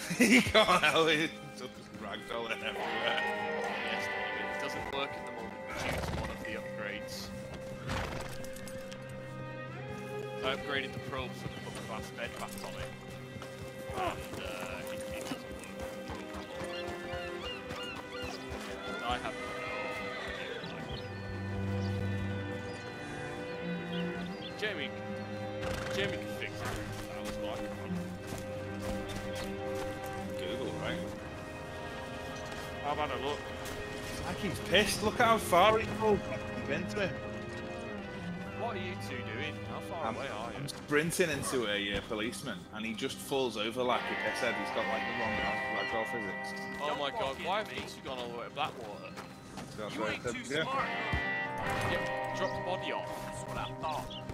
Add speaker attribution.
Speaker 1: You can't help it. It's just ragdolling everywhere.
Speaker 2: Yes, David. It doesn't work at the moment due to one of the upgrades. I upgraded the probe so I put the glass bed back on it. And it doesn't work. I have no idea. Jamie can fix it. That was like
Speaker 1: Google, right?
Speaker 2: I've had a look.
Speaker 1: It's like he's pissed. Look how far he's pulled into it.
Speaker 2: What are you two doing? How far away are you?
Speaker 1: I'm sprinting into a policeman, and he just falls over like a pisshead. He's got like the wrong ragdoll physics.
Speaker 2: Oh my god, why have these two gone all the way to Blackwater?
Speaker 1: So that's
Speaker 3: You
Speaker 1: what I
Speaker 3: ain't
Speaker 1: said,
Speaker 3: too
Speaker 1: yeah.
Speaker 3: smart.
Speaker 2: Yep, drop the body off.
Speaker 3: That's what I thought.